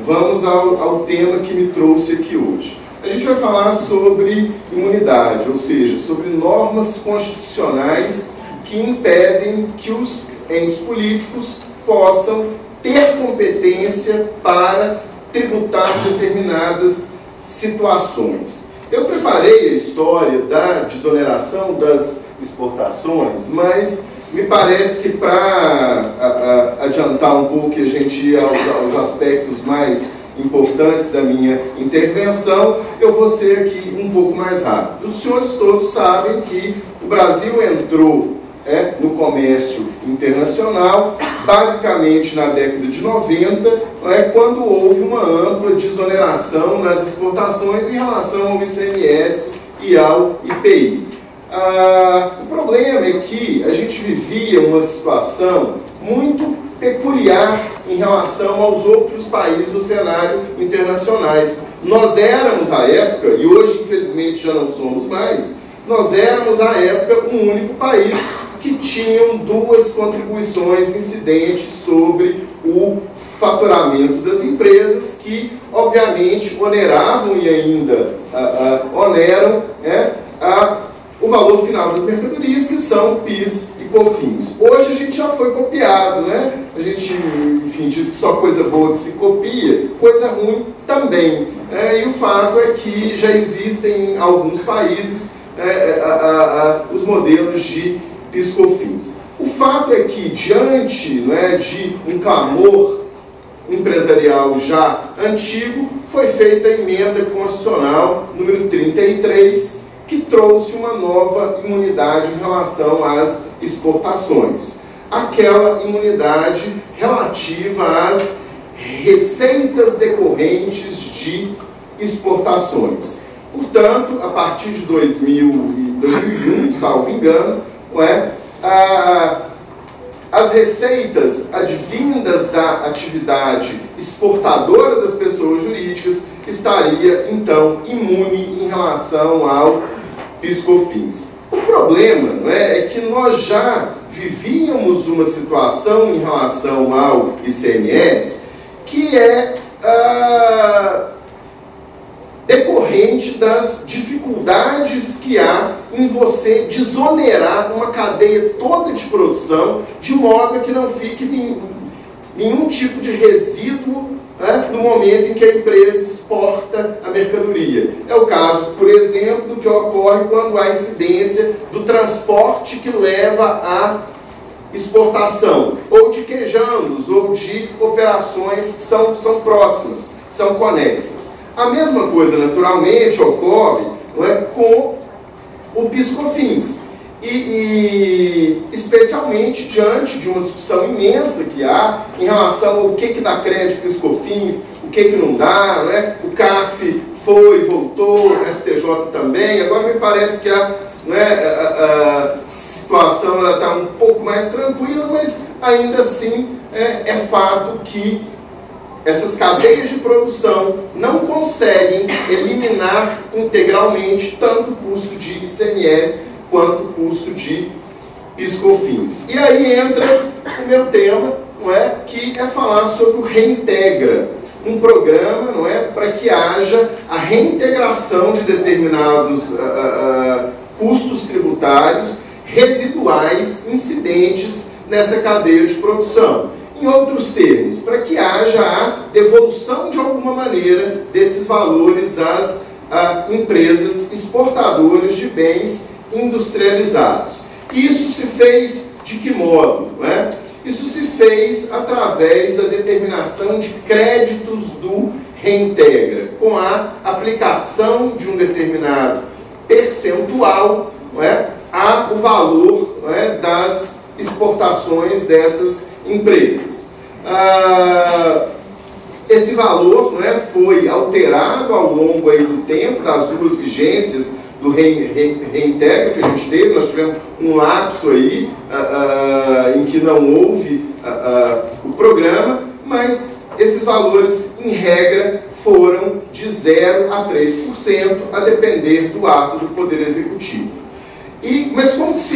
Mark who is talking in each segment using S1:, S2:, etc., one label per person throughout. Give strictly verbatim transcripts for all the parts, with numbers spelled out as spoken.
S1: vamos ao, ao tema que me trouxe aqui hoje. A gente vai falar sobre imunidade, ou seja, sobre normas constitucionais que impedem que os entes políticos possam ter competência para tributar determinadas situações. Eu preparei a história da desoneração das exportações, mas me parece que para adiantar um pouco e a gente ir aos, aos aspectos mais importantes da minha intervenção, eu vou ser aqui um pouco mais rápido. Os senhores todos sabem que o Brasil entrou é, no comércio internacional basicamente na década de noventa, é, quando houve uma ampla desoneração nas exportações em relação ao I C M S e ao I P I. Ah, o problema é que a gente vivia uma situação muito peculiar em relação aos outros países do cenário internacionais. Nós éramos, à época, e hoje infelizmente já não somos mais, nós éramos, à época, um único país que tinham duas contribuições incidentes sobre o faturamento das empresas, que obviamente oneravam e ainda ah, ah, oneram é, a o valor final das mercadorias, que são PIS e COFINS. Hoje a gente já foi copiado, né? A gente, enfim, diz que só coisa boa que se copia, coisa ruim também. É, e o fato é que já existem em alguns países é, a, a, a, os modelos de PIS e COFINS. O fato é que, diante né, de um clamor empresarial já antigo, foi feita a emenda constitucional número trinta e três, que trouxe uma nova imunidade em relação às exportações. Aquela imunidade relativa às receitas decorrentes de exportações. Portanto, a partir de dois mil e um, salvo engano, não é, a, as receitas advindas da atividade exportadora das pessoas jurídicas estaria, então, imune em relação ao PIS e COFINS. O problema não é, é que nós já vivíamos uma situação em relação ao I C M S que é ah, decorrente das dificuldades que há em você desonerar uma cadeia toda de produção, de modo que não fique nenhum, nenhum tipo de resíduo né, no momento em que a empresa exporta a mercadoria. É o caso, por exemplo, do que ocorre quando há incidência do transporte que leva à exportação, ou de queijangos, ou de operações que são, são próximas, são conexas. A mesma coisa, naturalmente, ocorre não é, com o PIS e COFINS. E, e especialmente diante de uma discussão imensa que há em relação ao que, que dá crédito PIS e COFINS, o que, que não dá, né? O CARF foi, voltou, o S T J também. Agora me parece que a, né, a, a situação está um pouco mais tranquila, mas ainda assim é, é fato que essas cadeias de produção não conseguem eliminar integralmente tanto o custo de I C M S quanto o custo de PIS e COFINS. E aí entra o meu tema, não é, que é falar sobre o Reintegra, um programa, não é, para que haja a reintegração de determinados uh, uh, custos tributários residuais incidentes nessa cadeia de produção. Em outros termos, para que haja a devolução de alguma maneira desses valores às uh, empresas exportadoras de bens industrializados. Isso se fez de que modo? Não é? Isso se fez através da determinação de créditos do Reintegra, com a aplicação de um determinado percentual não é, ao valor não é, das exportações dessas empresas. Ah, esse valor não é, foi alterado ao longo aí do tempo, das duas vigências do Reintegra que a gente teve. Nós tivemos um lapso aí uh, uh, em que não houve uh, uh, o programa, mas esses valores, em regra, foram de zero a três por cento, a depender do ato do Poder Executivo. E, mas como que se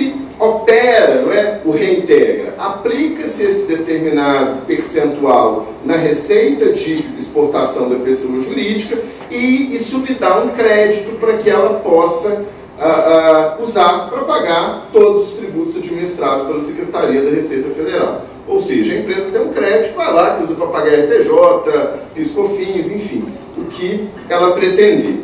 S1: opera, não é, o reintegra? Aplica-se esse determinado percentual na receita de exportação da pessoa jurídica e isso lhe dá um crédito para que ela possa uh, uh, usar para pagar todos os tributos administrados pela Secretaria da Receita Federal. Ou seja, a empresa tem um crédito, vai lá, que usa para pagar R P J, PIS, COFINS, enfim, o que ela pretender.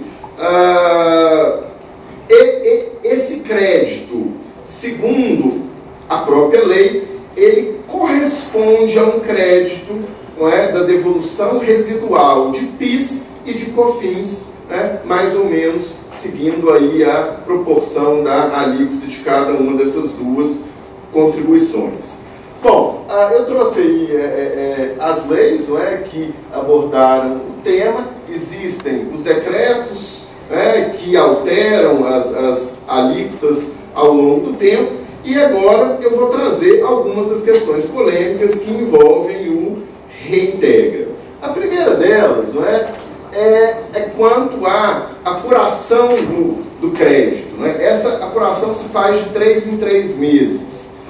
S1: Uh, e, e, esse crédito, segundo a própria lei, ele corresponde a um crédito, não é, da devolução residual de PIS e de COFINS, né, mais ou menos seguindo aí a proporção da alíquota de cada uma dessas duas contribuições. Bom, eu trouxe aí é, é, as leis, não é, que abordaram o tema. Existem os decretos, né, que alteram as, as alíquotas ao longo do tempo, e agora eu vou trazer algumas das questões polêmicas que envolvem o reintegra. A primeira delas, não é, é, é quanto à apuração do, do crédito. Não é? Essa apuração se faz de três em três meses.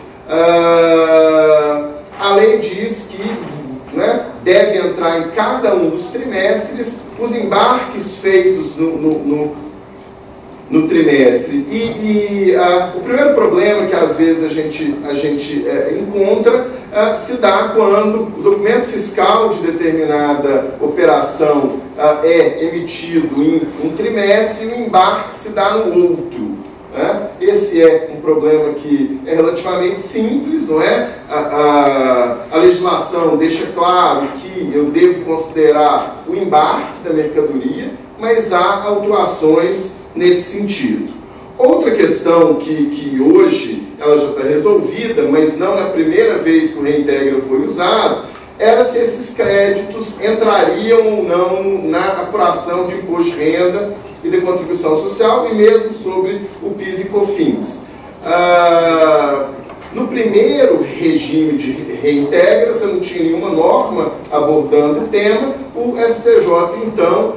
S1: Uh, a lei diz que, né, deve entrar em cada um dos trimestres os embarques feitos no, no, no, no trimestre. E, e uh, o primeiro problema que às vezes a gente, a gente uh, encontra uh, se dá quando o documento fiscal de determinada operação uh, é emitido em um trimestre e o embarque se dá no outro. Esse é um problema que é relativamente simples, não é? A, a, a legislação deixa claro que eu devo considerar o embarque da mercadoria, mas há autuações nesse sentido. Outra questão que, que hoje ela já está resolvida, mas não na primeira vez que o reintegra foi usado, era se esses créditos entrariam ou não na apuração de imposto de renda e de contribuição social, e mesmo sobre o PIS e COFINS. Ah, no primeiro regime de reintegra, você não tinha nenhuma norma abordando o tema, o S T J, então,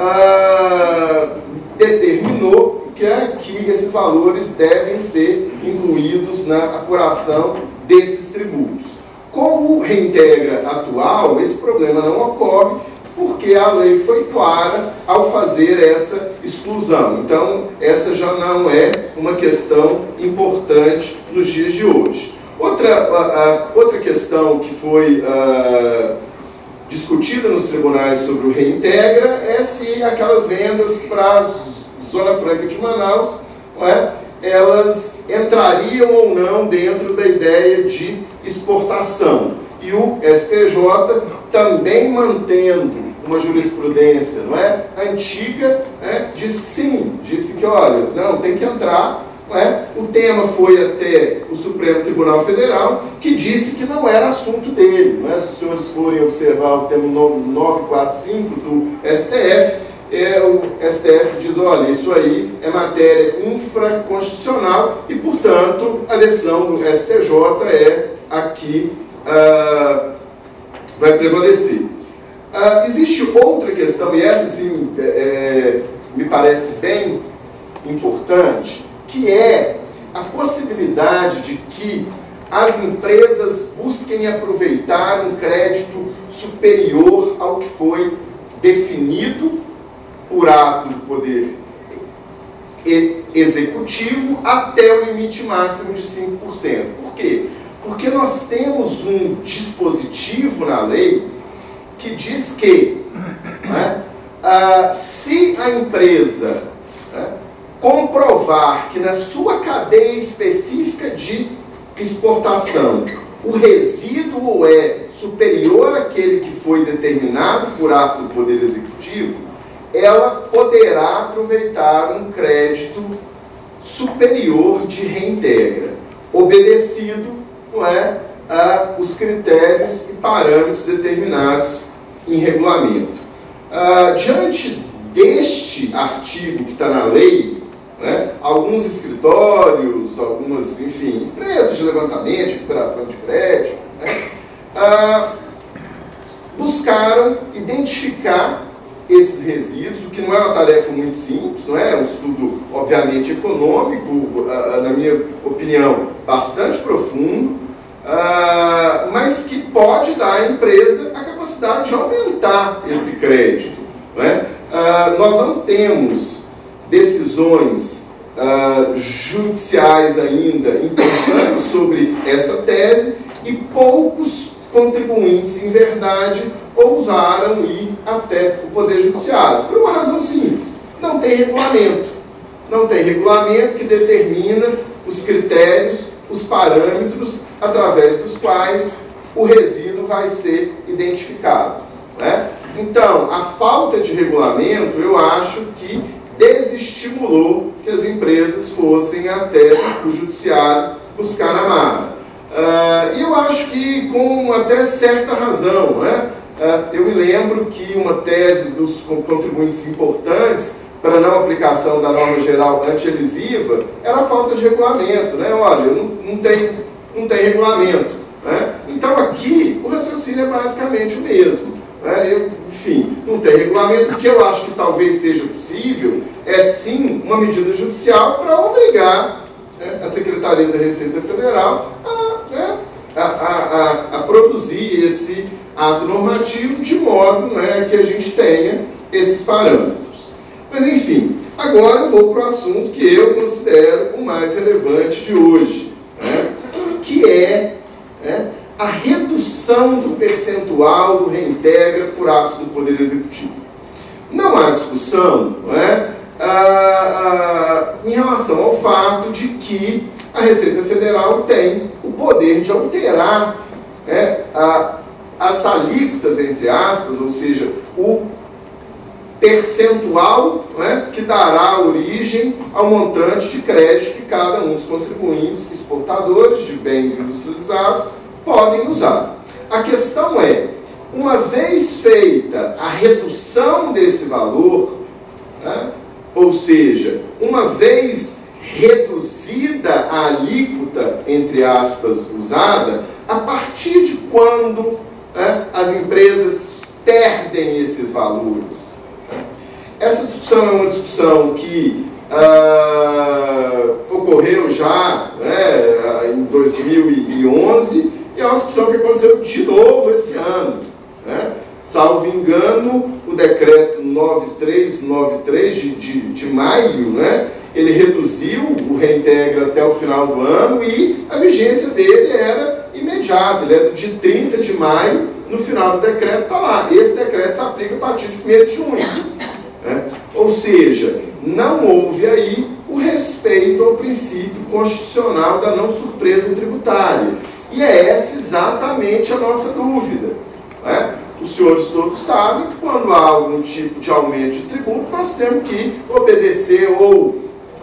S1: ah, determinou que, é, que esses valores devem ser incluídos na apuração desses tributos. Com o reintegra atual, esse problema não ocorre, porque a lei foi clara ao fazer essa exclusão. Então, essa já não é uma questão importante nos dias de hoje. Outra, a, a, outra questão que foi a, discutida nos tribunais sobre o reintegra é se aquelas vendas para a Zona Franca de Manaus, não é, elas entrariam ou não dentro da ideia de exportação. E o S T J também mantendo uma jurisprudência, não é, antiga, né, disse que sim, disse que, olha, não, tem que entrar, não é? O tema foi até o Supremo Tribunal Federal, que disse que não era assunto dele, não é? Se os senhores forem observar o tema novecentos e quarenta e cinco do S T F, é, o S T F diz, olha, isso aí é matéria infraconstitucional e, portanto, a decisão do S T J é aqui, uh, vai prevalecer. Uh, existe outra questão, e essa sim é, é, me parece bem importante, que é a possibilidade de que as empresas busquem aproveitar um crédito superior ao que foi definido por ato do Poder Executivo até o limite máximo de cinco por cento. Por quê? Porque nós temos um dispositivo na lei que diz que, né, ah, se a empresa, né, comprovar que na sua cadeia específica de exportação o resíduo é superior àquele que foi determinado por ato do Poder Executivo, ela poderá aproveitar um crédito superior de reintegra, obedecido, não é, a os critérios e parâmetros determinados em regulamento. Ah, diante deste artigo que está na lei, né, alguns escritórios, algumas, enfim, empresas de levantamento, de recuperação de crédito, né, ah, buscaram identificar esses resíduos, o que não é uma tarefa muito simples, não é? É um estudo, obviamente, econômico, na minha opinião, bastante profundo, mas que pode dar à empresa a capacidade de aumentar esse crédito, não é? Nós não temos decisões judiciais ainda importantes sobre essa tese e poucos contribuintes, em verdade, ousaram ir até o Poder Judiciário, por uma razão simples: não tem regulamento. Não tem regulamento que determina os critérios, os parâmetros através dos quais o resíduo vai ser identificado, né? Então, a falta de regulamento, eu acho que desestimulou que as empresas fossem até o Judiciário buscar na marra. E uh, eu acho que com até certa razão, né? Uh, eu me lembro que uma tese dos contribuintes importantes para a não aplicação da norma geral anti-elisiva era a falta de regulamento, né? Olha, não, não, tem, não tem regulamento, né? Então aqui o raciocínio é basicamente o mesmo, né? Eu, enfim, não tem regulamento. O que eu acho que talvez seja possível é sim uma medida judicial para obrigar, né, a Secretaria da Receita Federal a, né, a, a, a, a produzir esse ato normativo de modo, né, que a gente tenha esses parâmetros. Mas enfim, agora eu vou para o assunto que eu considero o mais relevante de hoje, né, que é, né, a redução do percentual do reintegra por atos do Poder Executivo. Não há discussão, não é, ah, ah, em relação ao fato de que a Receita Federal tem o poder de alterar, né, a, as alíquotas, entre aspas, ou seja, o percentual, né, que dará origem ao montante de crédito que cada um dos contribuintes exportadores de bens industrializados podem usar. A questão é, uma vez feita a redução desse valor, né, ou seja, uma vez reduzida a alíquota, entre aspas, usada, a partir de quando, né, as empresas perdem esses valores? Essa discussão é uma discussão que uh, ocorreu já, né, em dois mil e onze, e é uma discussão que aconteceu de novo esse ano, né? Salvo engano, o decreto nove mil trezentos e noventa e três de, de, de maio, né, ele reduziu o reintegra até o final do ano e a vigência dele era imediata, ele é do dia trinta de maio, no final do decreto está lá. Esse decreto se aplica a partir de primeiro de junho. Né? Ou seja, não houve aí o respeito ao princípio constitucional da não surpresa tributária. E é essa exatamente a nossa dúvida, né? Os senhores todos sabem que quando há algum tipo de aumento de tributo, nós temos que obedecer ou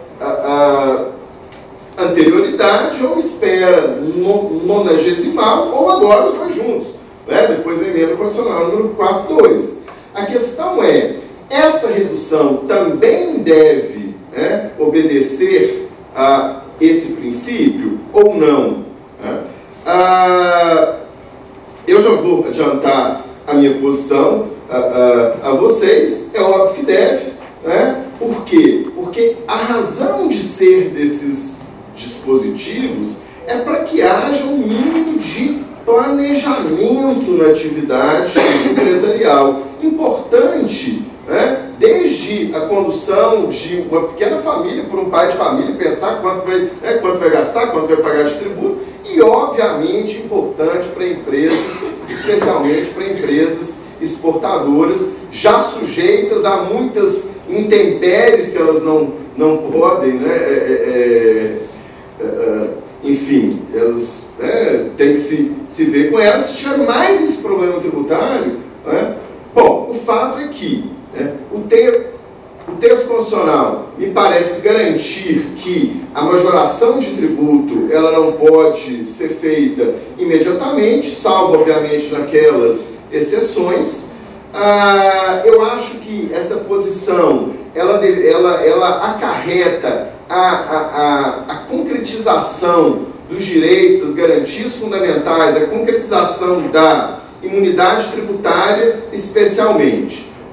S1: a, a anterioridade ou espera nonagesimal ou agora os dois juntos, né? Depois da emenda constitucional número quatrocentos e dois. A questão é, essa redução também deve, né, obedecer a esse princípio ou não? Né? Ah, eu já vou adiantar a minha posição a, a, a vocês. É óbvio que deve, né? Por quê? Porque a razão de ser desses dispositivos é para que haja um mínimo de planejamento na atividade empresarial. Importante, né? Desde a condução de uma pequena família, por um pai de família, pensar quanto vai, né, quanto vai gastar, quanto vai pagar de tributo, e obviamente importante para empresas, especialmente para empresas exportadoras, já sujeitas a muitas intempéries que elas não, não podem, né, é, é, é, enfim, elas, né, têm que se, se ver com elas. Se tiver mais esse problema tributário, né, bom, o fato é que, né, o, te, o texto constitucional me parece garantir que a majoração de tributo ela não pode ser feita imediatamente, salvo, obviamente, naquelas exceções. Ah, eu acho que essa posição ela, deve, ela, ela acarreta a, a, a, a concretização dos direitos, das garantias fundamentais, a concretização da imunidade tributária, especialmente.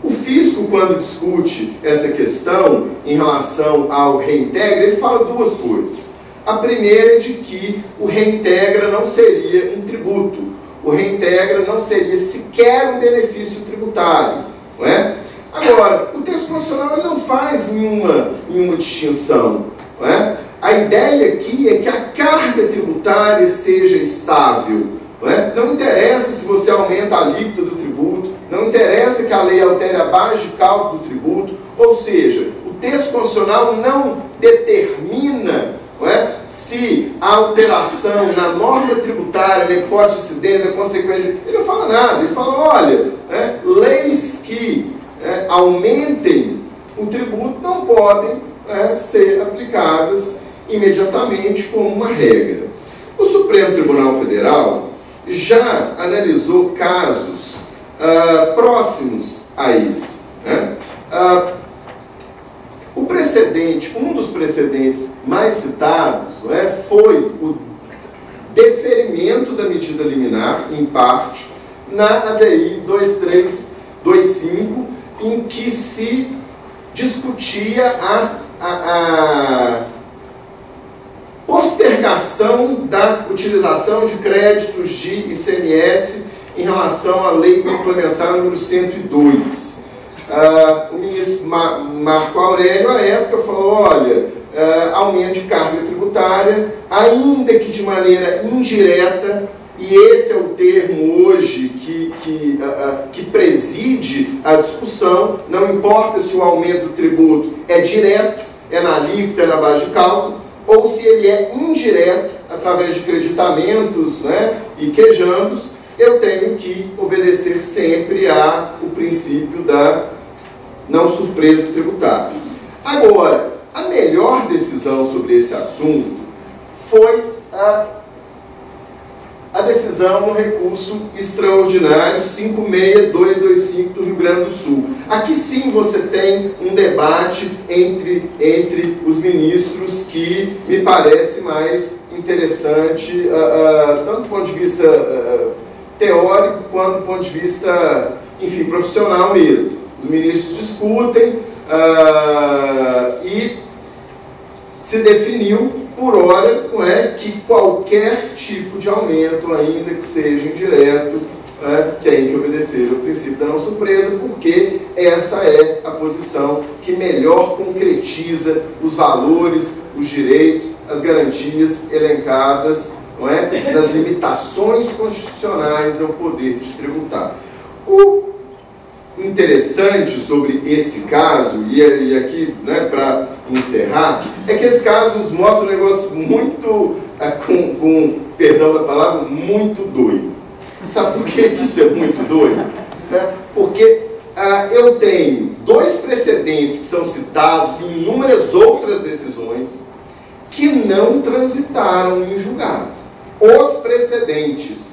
S1: O fisco, quando discute essa questão em relação ao reintegra, ele fala duas coisas. A primeira é de que o reintegra não seria um tributo, o reintegra não seria sequer um benefício tributário, não é? Agora, o texto constitucional não faz nenhuma, nenhuma distinção, não é? A ideia aqui é que a carga tributária seja estável, não é? Não interessa se você aumenta a alíquota do tributo, não interessa que a lei altere a base de cálculo do tributo, ou seja, o texto constitucional não determina, não é, se a alteração na norma tributária, na hipótese de incidência, na consequência, ele não fala nada, ele fala, olha, né, leis que é, aumentem o tributo não podem é, ser aplicadas imediatamente como uma regra. O Supremo Tribunal Federal já analisou casos uh, próximos a esse. Né? Uh, o precedente, um dos precedentes mais citados, né, foi o deferimento da medida liminar, em parte, na A D I dois três dois cinco, em que se discutia a, a, a postergação da utilização de créditos de I C M S em relação à lei complementar número cento e dois. Uh, o ministro Ma Marco Aurélio, à época, falou, olha, uh, aumento de carga tributária, ainda que de maneira indireta, e esse é o termo hoje que, que, uh, uh, que preside a discussão, não importa se o aumento do tributo é direto, é na alíquota, é na base de cálculo, ou se ele é indireto, através de creditamentos, né, e quejandos, eu tenho que obedecer sempre ao princípio da não surpresa tributária. Agora, a melhor decisão sobre esse assunto foi a, a decisão no recurso extraordinário cinco seis dois dois cinco do Rio Grande do Sul. Aqui sim você tem um debate entre, entre os ministros que me parece mais interessante, uh, uh, tanto do ponto de vista uh, teórico quanto do ponto de vista, enfim, profissional mesmo. Os ministros discutem uh, e se definiu por hora, não é, que qualquer tipo de aumento, ainda que seja indireto, é, tem que obedecer ao princípio da não surpresa, porque essa é a posição que melhor concretiza os valores, os direitos, as garantias elencadas, não é, nas limitações constitucionais ao poder de tributar. O interessante sobre esse caso, e, e aqui, né, para encerrar, é que esse caso nos mostra um negócio muito, com, com perdão da palavra, muito doido. Sabe por que isso é muito doido? É, porque ah, eu tenho dois precedentes que são citados em inúmeras outras decisões que não transitaram em julgado. Os precedentes.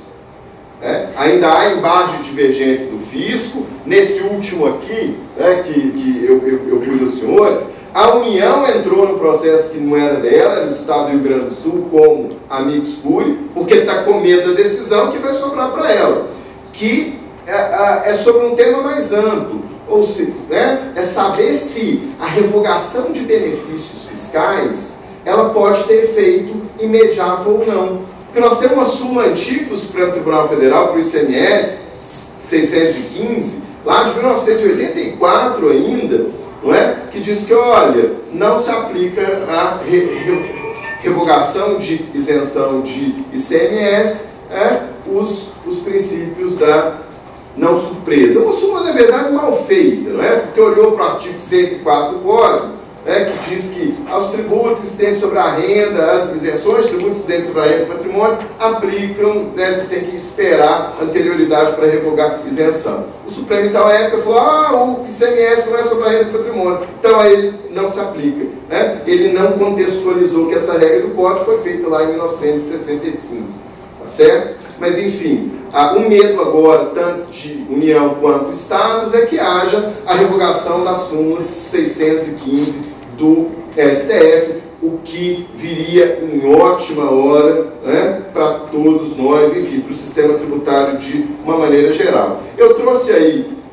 S1: É, ainda há embaixo de divergência do fisco, nesse último aqui, né, que, que eu, eu, eu pus aos senhores, a União entrou no processo que não era dela, era do Estado do Rio Grande do Sul, como amigos curi, porque está com medo da decisão que vai sobrar para ela, que é, é sobre um tema mais amplo, ou seja, né, é saber se a revogação de benefícios fiscais ela pode ter efeito imediato ou não. Porque nós temos uma súmula antiga do Supremo Tribunal Federal para o I C M S, seiscentos e quinze, lá de mil novecentos e oitenta e quatro ainda, não é? Que diz que, olha, não se aplica a re re revogação de isenção de I C M S, é, os, os princípios da não surpresa. Uma súmula, na verdade, mal feita, não é? Porque olhou para o artigo cento e quatro do Código, É, que diz que aos tributos incidentes sobre a renda, as isenções de tributos incidentes sobre a renda e patrimônio aplicam, né, você tem que esperar anterioridade para revogar isenção. O Supremo, então, à época, falou, ah, o I C M S não é sobre a renda e patrimônio, então aí ele não se aplica. Né? Ele não contextualizou que essa regra do Código foi feita lá em mil novecentos e sessenta e cinco, tá certo? Mas, enfim, o medo agora, tanto de União quanto Estados, é que haja a revogação das súmulas seiscentos e quinze do S T F, o que viria em ótima hora, né, para todos nós, enfim, para o sistema tributário de uma maneira geral. Eu trouxe aí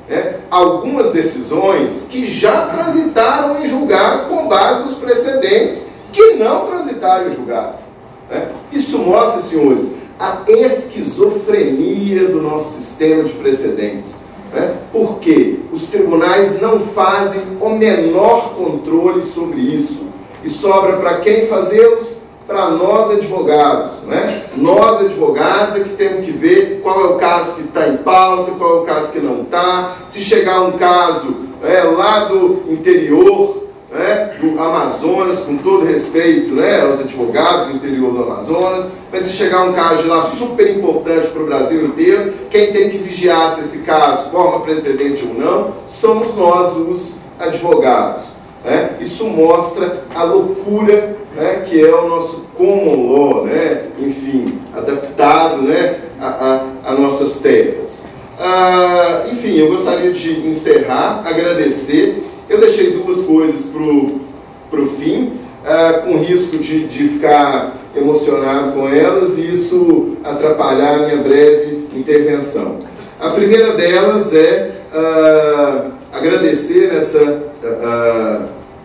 S1: né, algumas decisões que já transitaram em julgado com base nos precedentes que não transitaram em julgado. Né? Isso mostra, senhores, a esquizofrenia do nosso sistema de precedentes. Né? Porque os tribunais não fazem o menor controle sobre isso. E sobra para quem fazê-los? Para nós advogados. Né? Nós advogados é que temos que ver qual é o caso que está em pauta, qual é o caso que não está. Se chegar um caso é, lá do interior, né, do Amazonas, com todo respeito, né, aos advogados do interior do Amazonas, mas se chegar um caso de lá super importante para o Brasil inteiro, quem tem que vigiar se esse caso forma precedente ou não, somos nós, os advogados. Né? Isso mostra a loucura, né, que é o nosso common law, né, enfim, adaptado, né, a, a, a nossas terras. Ah, enfim, eu gostaria de encerrar, agradecer. Eu deixei duas coisas para o fim, uh, com risco de, de ficar emocionado com elas e isso atrapalhar a minha breve intervenção. A primeira delas é uh, agradecer essa uh,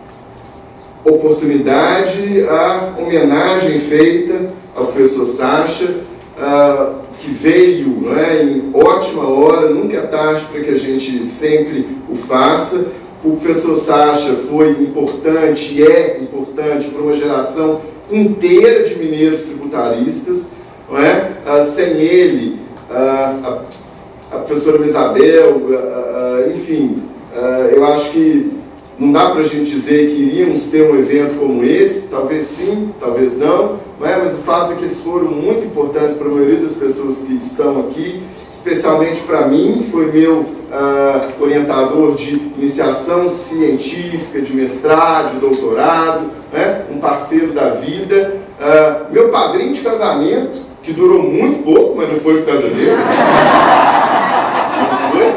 S1: oportunidade, a homenagem feita ao professor Sacha, uh, que veio, não é, em ótima hora, nunca é tarde para que a gente sempre o faça. O professor Sacha foi importante e é importante para uma geração inteira de mineiros tributaristas. Não é? Ah, sem ele, ah, a, a professora Isabel, ah, ah, enfim, ah, eu acho que não dá para a gente dizer que iríamos ter um evento como esse, talvez sim, talvez não, não é? Mas o fato é que eles foram muito importantes para a maioria das pessoas que estão aqui, especialmente para mim, foi meu uh, orientador de iniciação científica, de mestrado, de doutorado, né? Um parceiro da vida, uh, meu padrinho de casamento, que durou muito pouco, mas não foi por causa dele. Não foi?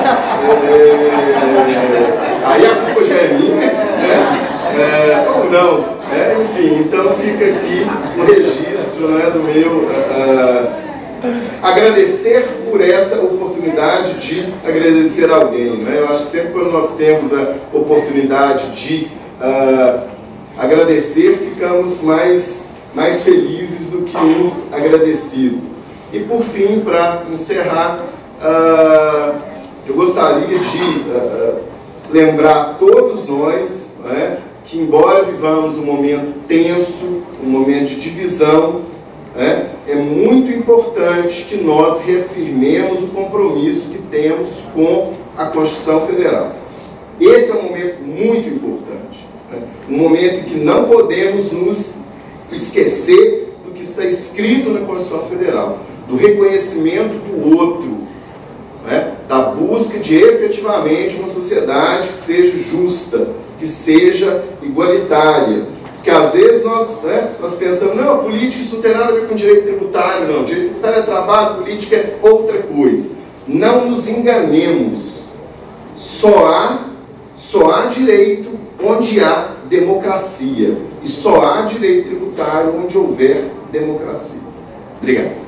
S1: É... Aí a culpa já é minha, né? É, ou não, né? Enfim, então fica aqui o registro, né, do meu uh, agradecer por essa oportunidade de agradecer alguém, né? Eu acho que sempre quando nós temos a oportunidade de uh, agradecer, ficamos mais, mais felizes do que um agradecido. E por fim, para encerrar, uh, eu gostaria de uh, lembrar todos nós, né, que embora vivamos um momento tenso, um momento de divisão, né, é muito importante que nós reafirmemos o compromisso que temos com a Constituição Federal. Esse é um momento muito importante, né, um momento em que não podemos nos esquecer do que está escrito na Constituição Federal, do reconhecimento do outro, né, da busca de efetivamente uma sociedade que seja justa, que seja igualitária. Porque às vezes nós, né, nós pensamos, não, política isso não tem nada a ver com direito tributário, não. Direito tributário é trabalho, política é outra coisa. Não nos enganemos. Só há, só há direito onde há democracia. E só há direito tributário onde houver democracia. Obrigado.